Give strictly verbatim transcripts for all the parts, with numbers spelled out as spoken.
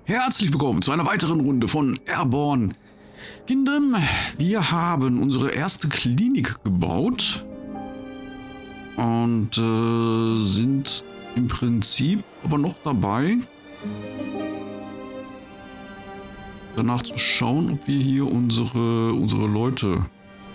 Herzlich willkommen zu einer weiteren Runde von Airborne Kingdom. Wir haben unsere erste Klinik gebaut und äh, sind im Prinzip aber noch dabei, danach zu schauen, ob wir hier unsere, unsere Leute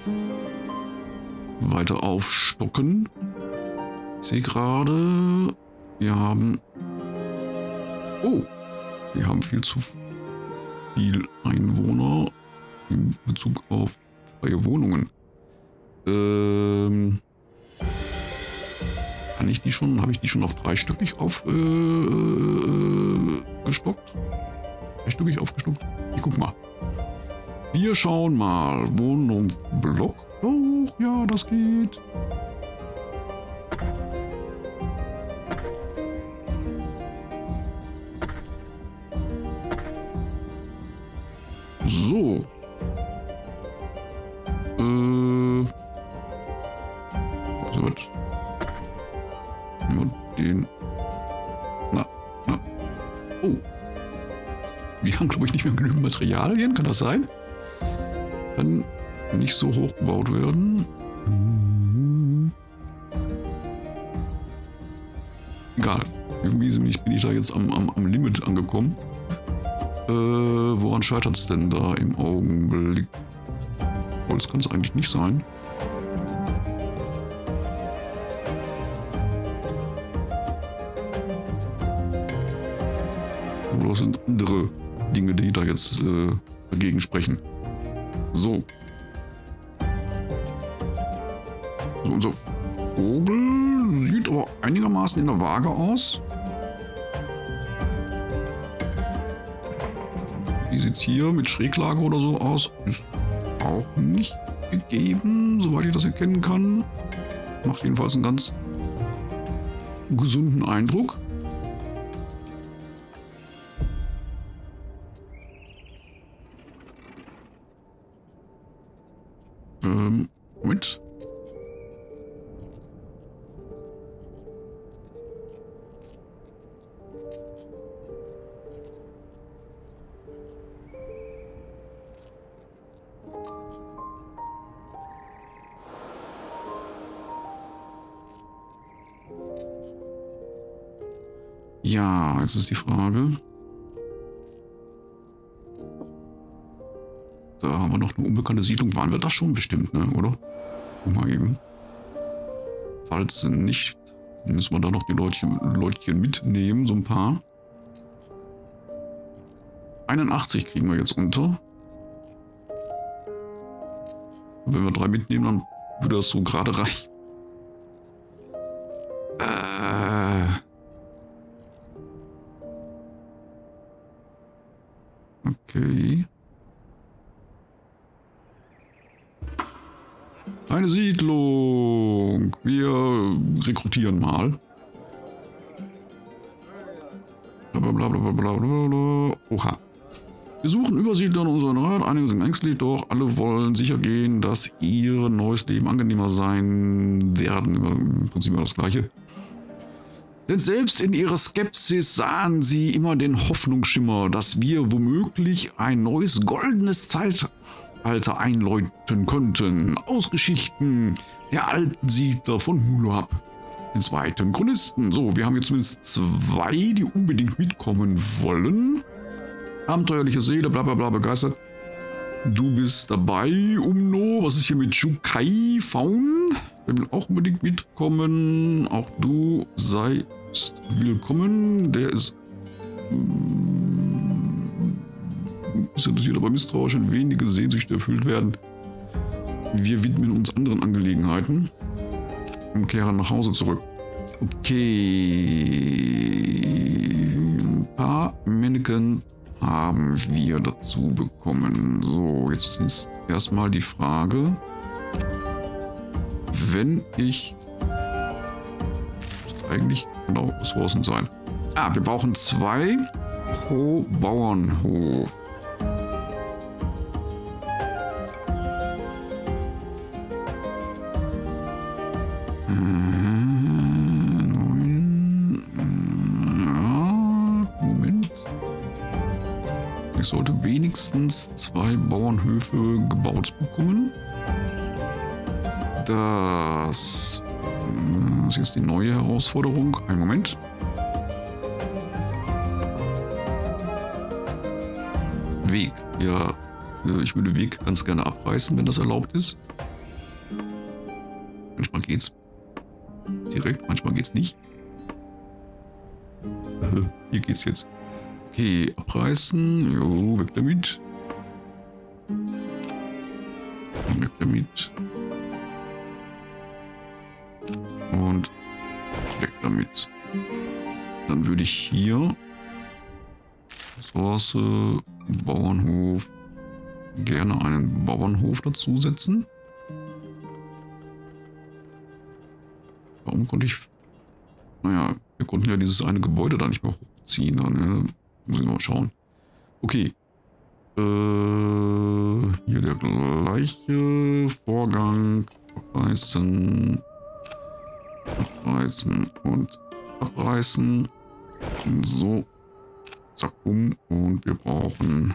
weiter aufstocken. Ich sehe gerade, wir haben... Oh! Wir haben viel zu viel Einwohner in Bezug auf freie Wohnungen. Ähm, kann ich die schon, habe ich die schon auf dreistöckig aufgestockt? Äh, dreistöckig aufgestockt? Ich guck mal. Wir schauen mal. Wohnungsblock. Oh, ja, das geht. So. Äh. Also was? Nur den. Na, na. Oh. Wir haben, glaube ich, nicht mehr genügend Materialien. Kann das sein? Kann nicht so hoch gebaut werden. Egal. Irgendwie bin ich da jetzt am, am, am Limit angekommen. Äh, woran scheitert es denn da im Augenblick? Holz kann es eigentlich nicht sein. Oder sind andere Dinge, die da jetzt äh, dagegen sprechen? So. So, unser Vogel sieht aber einigermaßen in der Waage aus. Wie sieht es hier mit Schräglage oder so aus? Ist auch nicht gegeben, soweit ich das erkennen kann. Macht jedenfalls einen ganz gesunden Eindruck. Ähm, Moment. Ja, jetzt ist die Frage. Da haben wir noch eine unbekannte Siedlung. Waren wir das schon bestimmt, ne? Oder? Guck mal eben. Falls nicht, müssen wir da noch die Leutchen, Leutchen mitnehmen, so ein paar. einundachtzig kriegen wir jetzt unter. Und wenn wir drei mitnehmen, dann würde das so gerade reichen. Äh... Okay. Eine Siedlung. Wir rekrutieren mal. Blablabla. Oha. Wir suchen Übersiedler in unseren Rat. Einige sind ängstlich, doch alle wollen sicher gehen, dass ihr neues Leben angenehmer sein werden. Im Prinzip immer das Gleiche. Denn selbst in ihrer Skepsis sahen sie immer den Hoffnungsschimmer, dass wir womöglich ein neues goldenes Zeitalter einläuten könnten. Aus Geschichten der alten Siedler von Mulab, den zweiten Chronisten. So, wir haben jetzt zumindest zwei, die unbedingt mitkommen wollen. Abenteuerliche Seele, bla bla bla, begeistert. Du bist dabei, Umno. Was ist hier mit Shukai Faun? Der will auch unbedingt mitkommen. Auch du sei willkommen. Der ist, ist interessiert, aber misstrauisch und wenige Sehnsüchte erfüllt werden. Wir widmen uns anderen Angelegenheiten und kehren nach Hause zurück. Okay. Ein paar Mannequin haben wir dazu bekommen. So, jetzt ist erstmal die Frage, wenn ich... Muss eigentlich genau Ressourcen sein. Ah, wir brauchen zwei pro Bauernhof. Ich sollte wenigstens zwei Bauernhöfe gebaut bekommen. Das, das ist jetzt die neue Herausforderung. Einen Moment. Weg. Ja, ich würde Weg ganz gerne abreißen, wenn das erlaubt ist. Manchmal geht's direkt, manchmal geht's nicht. Hier geht's jetzt. Okay, abreißen. Jo, weg damit. Weg damit. Und weg damit. Dann würde ich hier Ressource, Bauernhof, gerne einen Bauernhof dazusetzen. Warum konnte ich... Naja, wir konnten ja dieses eine Gebäude da nicht mehr hochziehen. Dann, ne? Muss ich mal schauen. Okay. Äh, hier der gleiche Vorgang. Abreißen. Abreißen und abreißen. So. Zack, um. Und wir brauchen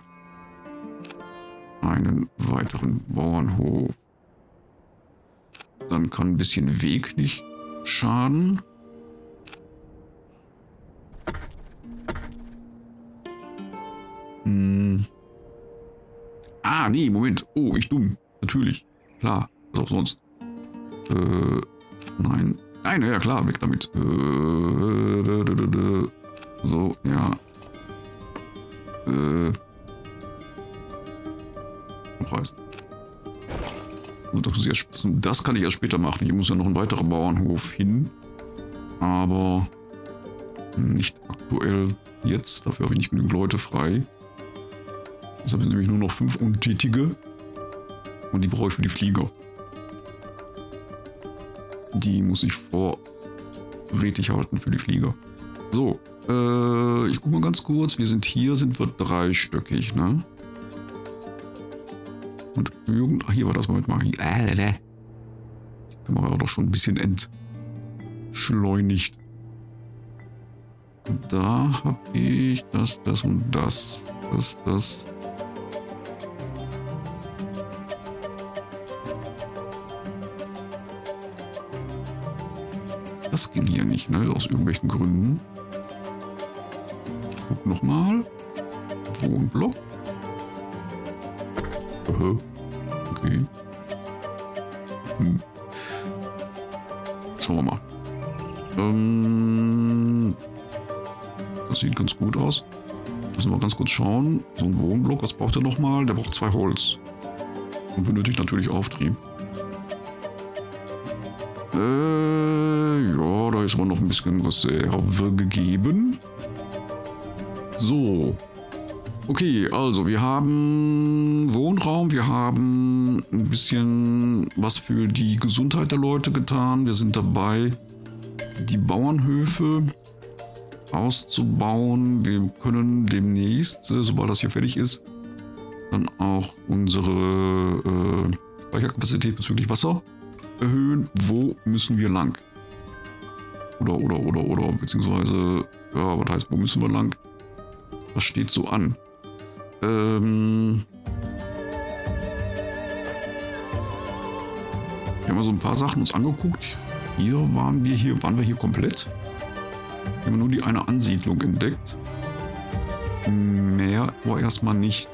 einen weiteren Bauernhof. Dann kann ein bisschen Weg nicht schaden. Hm. Ah, nee, Moment. Oh, ich dumm. Natürlich. Klar. Was auch sonst. Äh, nein. Nein, ja klar, weg damit. Äh, so, ja. Äh. Abreißen. Das kann ich erst später machen. Hier muss ja noch ein weiterer Bauernhof hin. Aber nicht aktuell jetzt. Dafür habe ich nicht genügend Leute frei. Jetzt habe ich nämlich nur noch fünf Untätige. Und die brauche ich für die Flieger. Die muss ich vorrätig halten für die Flieger. So, äh, ich gucke mal ganz kurz. Wir sind hier, sind wir dreistöckig, ne? Und irgend... Ach, hier war das. Moment mal. Die Kamera war doch schon ein bisschen entschleunigt. Und da habe ich das, das und das. Das, das. Das ging hier nicht, ne? Aus irgendwelchen Gründen. Guck nochmal. Wohnblock. Aha. Okay. Hm. Schauen wir mal. Ähm, das sieht ganz gut aus. Müssen wir ganz kurz schauen. So ein Wohnblock, was braucht er nochmal? Der braucht zwei Holz. Und benötigt natürlich Auftrieb. Äh, ja, da ist aber noch ein bisschen Reserve gegeben. So. Okay, also wir haben Wohnraum, wir haben ein bisschen was für die Gesundheit der Leute getan. Wir sind dabei, die Bauernhöfe auszubauen. Wir können demnächst, sobald das hier fertig ist, dann auch unsere äh, Speicherkapazität bezüglich Wasser erhöhen. Wo müssen wir lang? Oder, oder, oder, oder, beziehungsweise, ja, was heißt, wo müssen wir lang? Das steht so an. Ähm, wir haben mal so ein paar Sachen uns angeguckt. Hier waren wir hier, waren wir hier komplett. Wir haben nur die eine Ansiedlung entdeckt. Mehr aber erstmal nicht.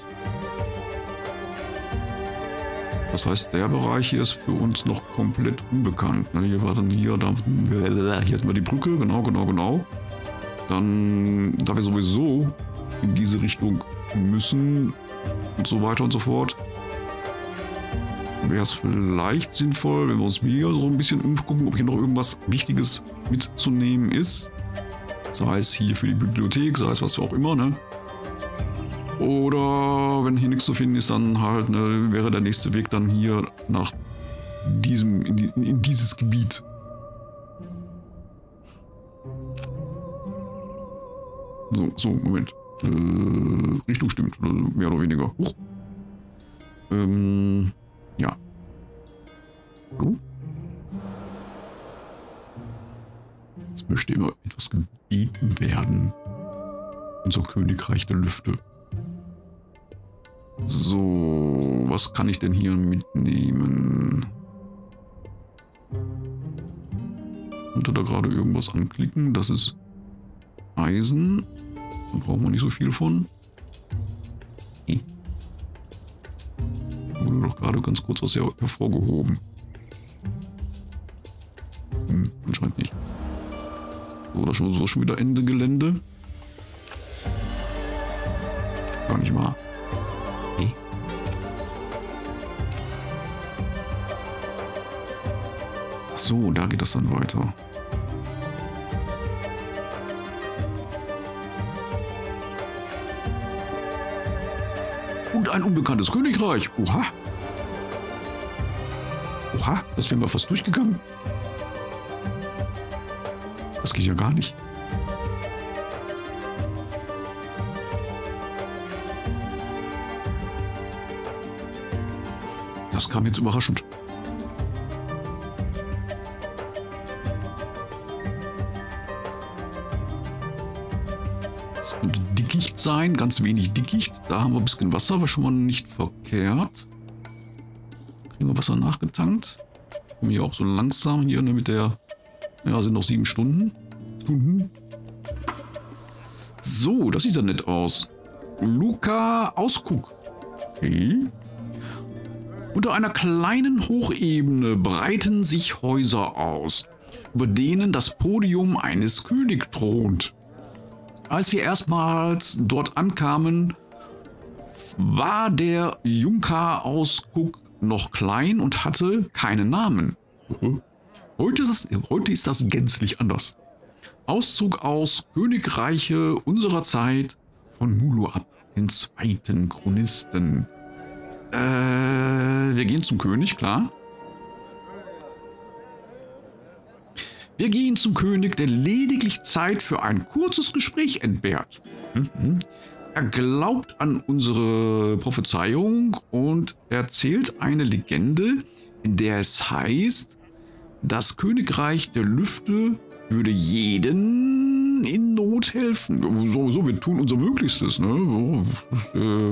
Das heißt, der Bereich hier ist für uns noch komplett unbekannt. Hier war dann hier, da, hier ist mal die Brücke, genau, genau, genau. Dann, da wir sowieso in diese Richtung müssen und so weiter und so fort, wäre es vielleicht sinnvoll, wenn wir uns hier so ein bisschen umgucken, ob hier noch irgendwas Wichtiges mitzunehmen ist. Sei es hier für die Bibliothek, sei es was auch immer, ne? Oder wenn hier nichts zu finden ist, dann halt, ne, wäre der nächste Weg dann hier nach diesem, in, die, in dieses Gebiet. So, so, Moment. Äh, Richtung stimmt, mehr oder weniger. Huch. Ähm, ja. So. Jetzt möchte immer etwas gebeten werden. Unser Königreich der Lüfte. So, was kann ich denn hier mitnehmen? Könnte da gerade irgendwas anklicken? Das ist Eisen. Da brauchen wir nicht so viel von. Hm. Wurde doch gerade ganz kurz was her hervorgehoben. Hm, anscheinend nicht. So, da schon, so schon wieder Ende Gelände. Gar nicht wahr. Hey. Ach so, da geht das dann weiter. Und ein unbekanntes Königreich. Oha. Oha, das wären wir fast durchgegangen. Das geht ja gar nicht. Das kam jetzt überraschend. Das könnte Dickicht sein, ganz wenig Dickicht. Da haben wir ein bisschen Wasser, war schon mal nicht verkehrt. Kriegen wir Wasser nachgetankt. Kommen hier auch so langsam hier ne, mit der... Ja, sind noch sieben Stunden. Stunden. So, das sieht ja nett aus. Luca Ausguck. Okay. Unter einer kleinen Hochebene breiten sich Häuser aus, über denen das Podium eines Königs thront. Als wir erstmals dort ankamen, war der Junker Ausguck noch klein und hatte keinen Namen. Heute ist, das, heute ist das gänzlich anders. Auszug aus Königreiche unserer Zeit von Muluab, den zweiten Chronisten. Äh, wir gehen zum König, klar. Wir gehen zum König, der lediglich Zeit für ein kurzes Gespräch entbehrt. Mhm. Er glaubt an unsere Prophezeiung und erzählt eine Legende, in der es heißt, das Königreich der Lüfte würde jeden in Not helfen. So, so wir tun unser Möglichstes, ne? So, äh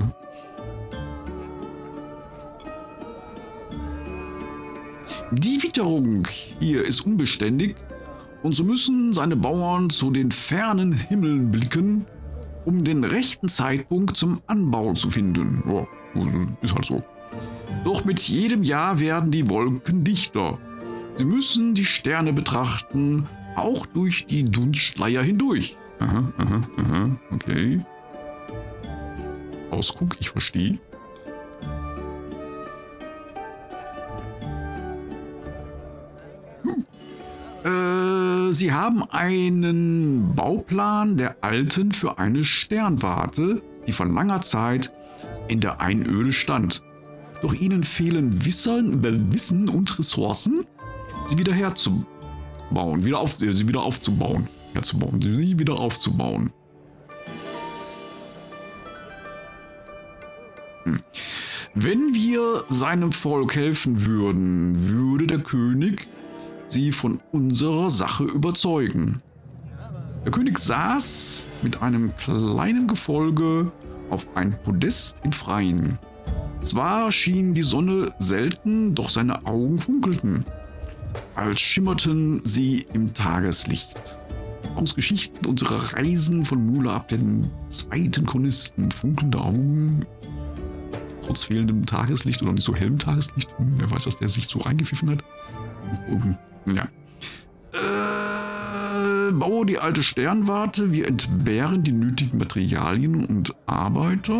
Die Witterung hier ist unbeständig und so müssen seine Bauern zu den fernen Himmeln blicken, um den rechten Zeitpunkt zum Anbau zu finden. Ja, ist halt so. Doch mit jedem Jahr werden die Wolken dichter. Sie müssen die Sterne betrachten, auch durch die Dunstschleier hindurch. Aha, aha, aha, okay. Ausguck, ich verstehe. Äh, Sie haben einen Bauplan der Alten für eine Sternwarte, die vor langer Zeit in der Einöde stand. Doch ihnen fehlen Wissen, Wissen und Ressourcen, sie wieder herzubauen, wieder auf, sie wieder aufzubauen, herzubauen, sie wieder aufzubauen. Hm. Wenn wir seinem Volk helfen würden, würde der König sie von unserer Sache überzeugen. Der König saß mit einem kleinen Gefolge auf einem Podest im Freien. Zwar schien die Sonne selten, doch seine Augen funkelten, als schimmerten sie im Tageslicht. Aus Geschichten unserer Reisen von Muluab, den zweiten Chronisten, funkelnde Augen, trotz fehlendem Tageslicht oder nicht so hellem Tageslicht. Hm, wer weiß, was der sich so reingepfiffen hat. Ja. Äh, baue die alte Sternwarte. Wir entbehren die nötigen Materialien und Arbeiter.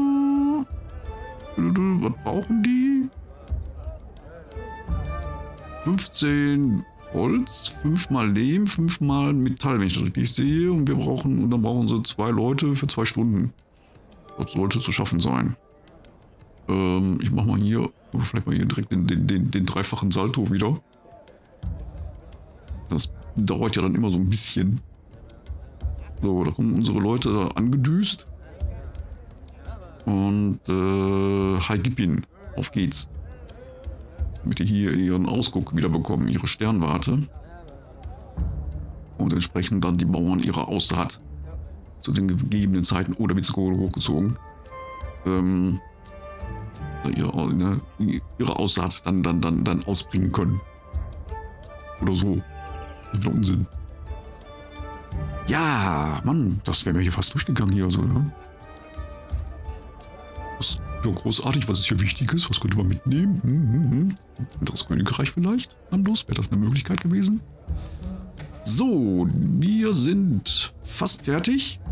Was brauchen die? fünfzehn Holz, fünfmal Lehm, fünfmal Metall, wenn ich das richtig sehe. Und wir brauchen, und dann brauchen sie zwei Leute für zwei Stunden. Das sollte zu schaffen sein. Ähm, ich mache mal hier, vielleicht mal hier direkt den, den, den, den dreifachen Salto wieder. Das dauert ja dann immer so ein bisschen. So, da kommen unsere Leute da angedüst. Und äh, hi, gib ihn. Auf geht's. Damit die hier ihren Ausguck wieder bekommen, ihre Sternwarte. Und entsprechend dann die Bauern ihre Aussaat zu den gegebenen Zeiten oder wird sie hochgezogen. Ähm, ihre, ne, ihre Aussaat dann, dann, dann, dann ausbringen können. Oder so. Das ist Unsinn. Ja, Mann, das wäre mir hier fast durchgegangen hier. Also, ne? Das ist ja großartig, was ist hier Wichtiges? Was könnte man mitnehmen? Hm, hm, hm. Das Königreich vielleicht? Dann los, wäre das eine Möglichkeit gewesen? So, wir sind fast fertig.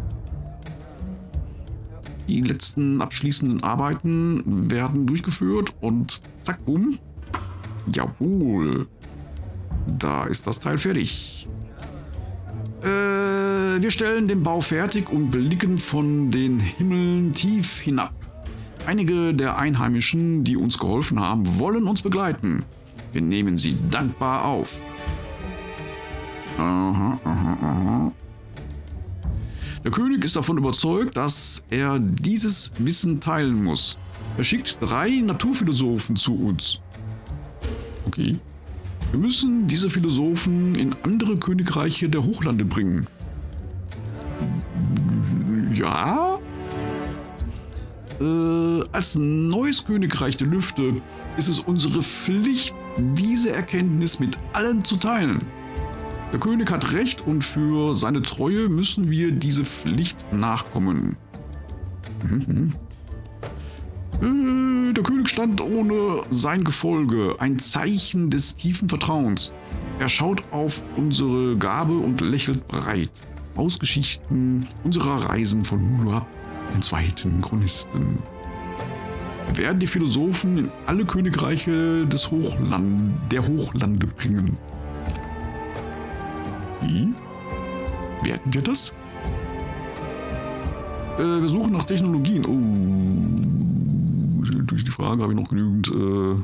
Die letzten abschließenden Arbeiten werden durchgeführt und zack, bumm. Jawohl. Da ist das Teil fertig. Äh, wir stellen den Bau fertig und blicken von den Himmeln tief hinab. Einige der Einheimischen, die uns geholfen haben, wollen uns begleiten. Wir nehmen sie dankbar auf. Aha, aha, aha. Der König ist davon überzeugt, dass er dieses Wissen teilen muss. Er schickt drei Naturphilosophen zu uns. Okay. Wir müssen diese Philosophen in andere Königreiche der Hochlande bringen. Ja? Äh, als neues Königreich der Lüfte ist es unsere Pflicht, diese Erkenntnis mit allen zu teilen. Der König hat recht und für seine Treue müssen wir diese Pflicht nachkommen. Mhm. Äh, der König stand ohne sein Gefolge, ein Zeichen des tiefen Vertrauens. Er schaut auf unsere Gabe und lächelt breit. Aus Geschichten unserer Reisen von Mula, den zweiten Chronisten. Wir werden die Philosophen in alle Königreiche des Hochland, der Hochlande bringen. Wie? Werden wir das? Äh, wir suchen nach Technologien. Oh, durch die Frage habe ich noch genügend äh,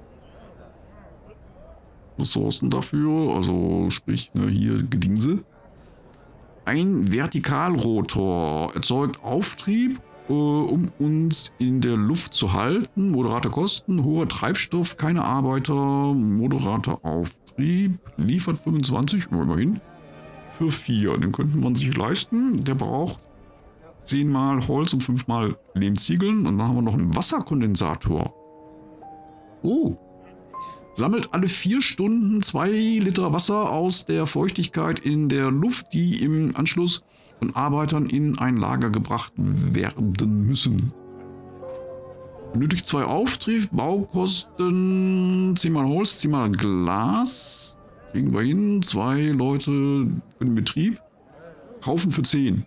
Ressourcen dafür. Also sprich, ne, hier Gedingse. Ein Vertikalrotor erzeugt Auftrieb, äh, um uns in der Luft zu halten. Moderate Kosten, hoher Treibstoff, keine Arbeiter, moderater Auftrieb, liefert fünfundzwanzig, immerhin, für vier. Den könnte man sich leisten. Der braucht zehnmal Holz und fünfmal Lehmziegeln. Und dann haben wir noch einen Wasserkondensator. Oh. Sammelt alle vier Stunden zwei Liter Wasser aus der Feuchtigkeit in der Luft, die im Anschluss von Arbeitern in ein Lager gebracht werden müssen. Benötigt zwei Auftrieb, Baukosten, zehnmal Holz, zehnmal Glas. Kriegen wir hin, zwei Leute für den Betrieb. Kaufen für zehn.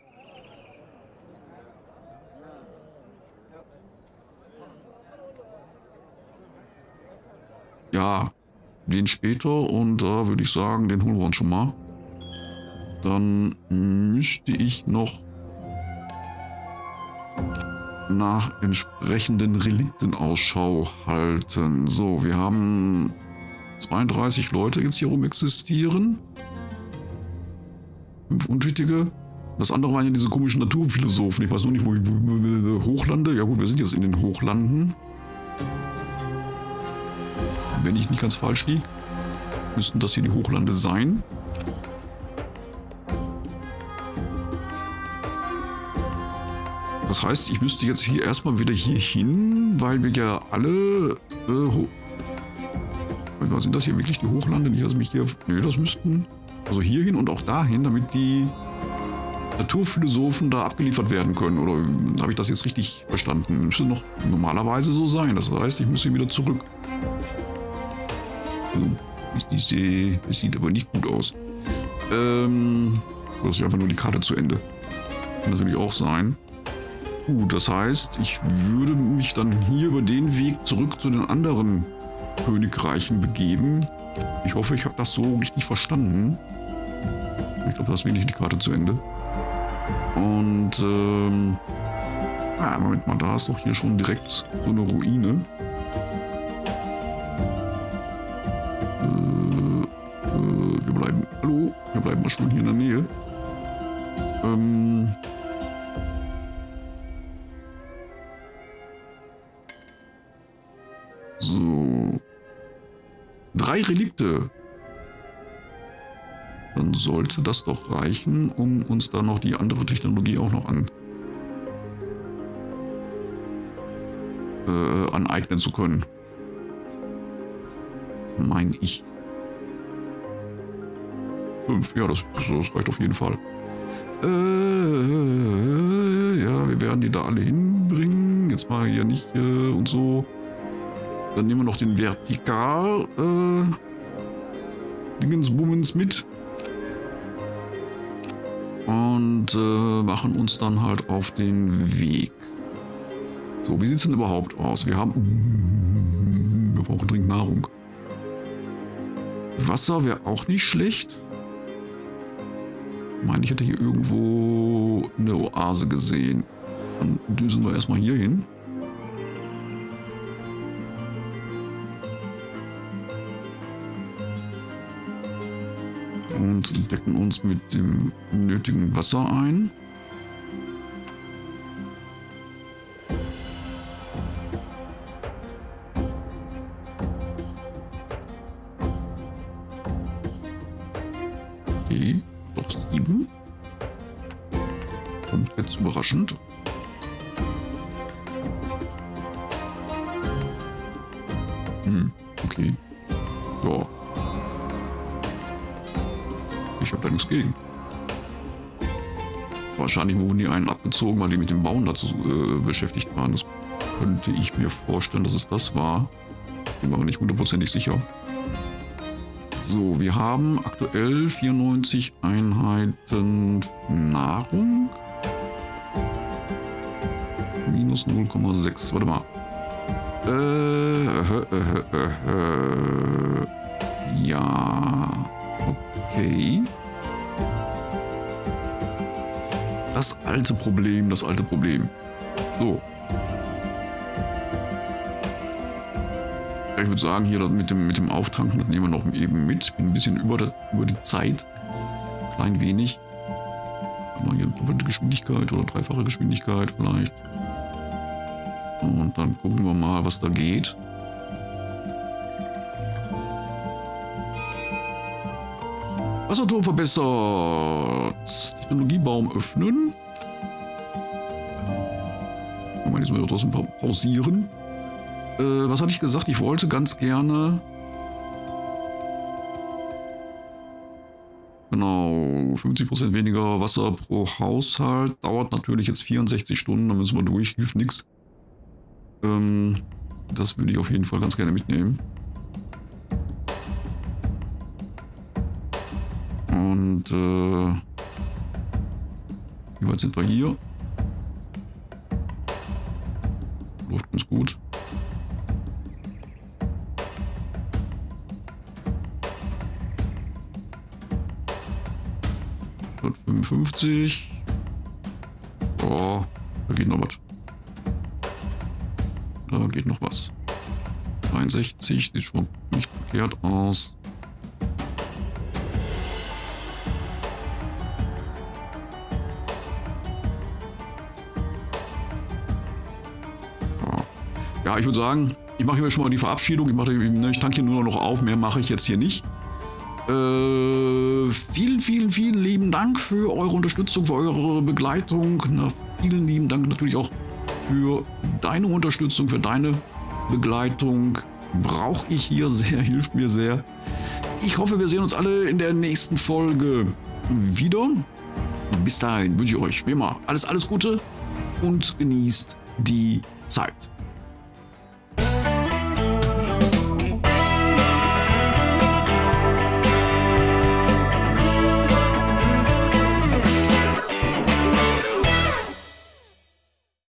Ja, den später und da äh, würde ich sagen, den holen wir uns schon mal. Dann müsste ich noch nach entsprechenden Relikten Ausschau halten. So, wir haben zweiunddreißig Leute jetzt hier rum existieren. Fünf unwichtige. Das andere waren ja diese komischen Naturphilosophen. Ich weiß noch nicht, wo ich Hochlande. Ja gut, wir sind jetzt in den Hochlanden. Wenn ich nicht ganz falsch liege, müssten das hier die Hochlande sein. Das heißt, ich müsste jetzt hier erstmal wieder hier hin, weil wir ja alle... Äh, sind das hier wirklich die Hochlande? Nicht, dass mich hier... Ne, das müssten... Also hier hin und auch dahin, damit die Naturphilosophen da abgeliefert werden können. Oder habe ich das jetzt richtig verstanden? Müsste noch normalerweise so sein. Das heißt, ich muss hier wieder zurück. Das sieht aber nicht gut aus. Ähm, das ist einfach nur die Karte zu Ende. Kann natürlich auch sein. Gut, das heißt, ich würde mich dann hier über den Weg zurück zu den anderen Königreichen begeben. Ich hoffe, ich habe das so richtig verstanden. Ich glaube, das ist wirklich die Karte zu Ende. Und, ähm... ah, Moment mal, da ist doch hier schon direkt so eine Ruine. Wir bleiben, hallo, wir bleiben mal schon hier in der Nähe. Ähm. So. Drei Relikte. Dann sollte das doch reichen, um uns da noch die andere Technologie auch noch an äh, aneignen zu können. Meine ich. Fünf, ja, das, das reicht auf jeden Fall. Äh, ja, wir werden die da alle hinbringen. Jetzt mal hier nicht äh, und so. Dann nehmen wir noch den Vertikal äh, Dingensbummens mit. Und äh, machen uns dann halt auf den Weg. So, wie sieht es denn überhaupt aus? Wir haben... Wir brauchen dringend Nahrung. Wasser wäre auch nicht schlecht. Ich meine, ich hätte hier irgendwo eine Oase gesehen. Dann düsen wir erstmal hier hin. Und decken uns mit dem nötigen Wasser ein. Okay, doch sieben. Kommt jetzt überraschend. Hm, okay. Ja. Ich habe da nichts gegen. Wahrscheinlich wurden die einen abgezogen, weil die mit dem Bauen dazu äh, beschäftigt waren. Das könnte ich mir vorstellen, dass es das war. Bin mir aber nicht hundertprozentig sicher. So, wir haben aktuell vierundneunzig Einheiten Nahrung. Minus null Komma sechs. Warte mal. Äh, äh, äh, äh, äh, ja. Okay. Das alte Problem, das alte Problem. So. Ich würde sagen, hier mit dem, mit dem Auftanken, das nehmen wir noch eben mit. Bin ein bisschen über, der, über die Zeit. Klein wenig. Mal hier doppelte Geschwindigkeit oder dreifache Geschwindigkeit vielleicht. Und dann gucken wir mal, was da geht. Wasserturm verbessert. Technologiebaum öffnen. Mal diesmal hier draußen pausieren. Äh, was hatte ich gesagt? Ich wollte ganz gerne... Genau, fünfzig Prozent weniger Wasser pro Haushalt. Dauert natürlich jetzt vierundsechzig Stunden, da müssen wir durch, hilft nichts. Ähm, das würde ich auf jeden Fall ganz gerne mitnehmen. Und äh, wie weit sind wir hier? Läuft ganz gut. fünfundfünfzig. Oh, da geht noch was. Da geht noch was. dreiundsechzig, sieht schon nicht verkehrt aus. Ja, ich würde sagen, ich mache hier schon mal die Verabschiedung. Ich, mache, ich tanke hier nur noch auf. Mehr mache ich jetzt hier nicht. Äh, vielen, vielen, vielen lieben Dank für eure Unterstützung, für eure Begleitung. Na, vielen lieben Dank natürlich auch für deine Unterstützung, für deine Begleitung. Brauche ich hier sehr, hilft mir sehr. Ich hoffe, wir sehen uns alle in der nächsten Folge wieder. Bis dahin wünsche ich euch wie immer alles, alles Gute und genießt die Zeit.